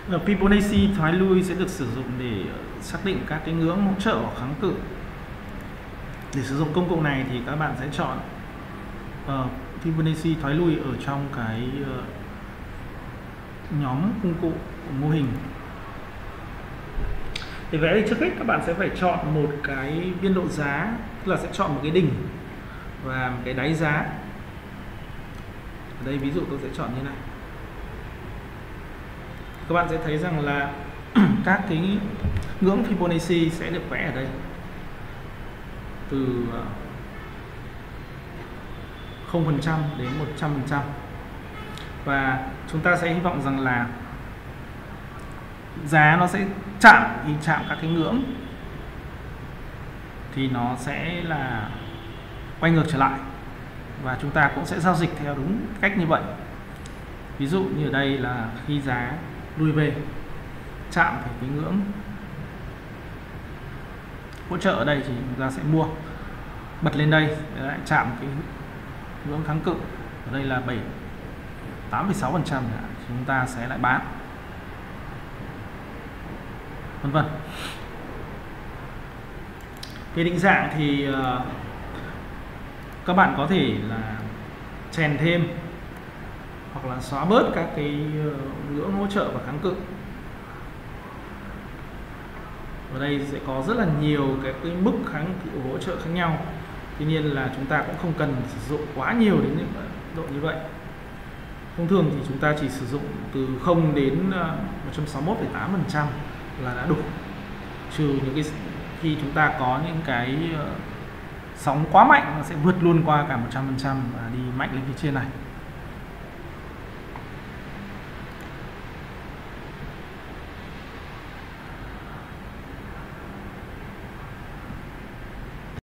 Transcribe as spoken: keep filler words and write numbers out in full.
Fibonacci thoái lui sẽ được sử dụng để xác định các cái ngưỡng hỗ trợ hoặc kháng cự. Để sử dụng công cụ này thì các bạn sẽ chọn uh, Fibonacci thoái lui ở trong cái uh, nhóm công cụ của mô hình. Để vẽ thì trước hết các bạn sẽ phải chọn một cái biên độ giá, tức là sẽ chọn một cái đỉnh và một cái đáy giá. Ở đây ví dụ tôi sẽ chọn như này. Các bạn sẽ thấy rằng là các cái ngưỡng Fibonacci sẽ được vẽ ở đây từ không phần trăm đến một trăm phần trăm, và chúng ta sẽ hy vọng rằng là giá nó sẽ chạm khi chạm các cái ngưỡng thì nó sẽ là quay ngược trở lại, và chúng ta cũng sẽ giao dịch theo đúng cách như vậy. Ví dụ như ở đây là khi giá lui về chạm phải cái ngưỡng hỗ trợ ở đây thì chúng ta sẽ mua, bật lên đây để lại chạm cái ngưỡng kháng cự ở đây là tám phẩy sáu phần trăm, chúng ta sẽ lại bán, vân vân. Về định dạng thì uh, các bạn có thể là chèn thêm hoặc là xóa bớt các cái uh, ngưỡng hỗ trợ và kháng cự. Ở đây sẽ có rất là nhiều cái, cái mức kháng cự hỗ trợ khác nhau. Tuy nhiên là chúng ta cũng không cần sử dụng quá nhiều đến những độ như vậy. Thông thường thì chúng ta chỉ sử dụng từ không đến một trăm sáu mươi mốt phẩy tám phần trăm là đã đủ. Trừ những cái khi chúng ta có những cái sóng quá mạnh, nó sẽ vượt luôn qua cả một trăm phần trăm và đi mạnh lên phía trên này.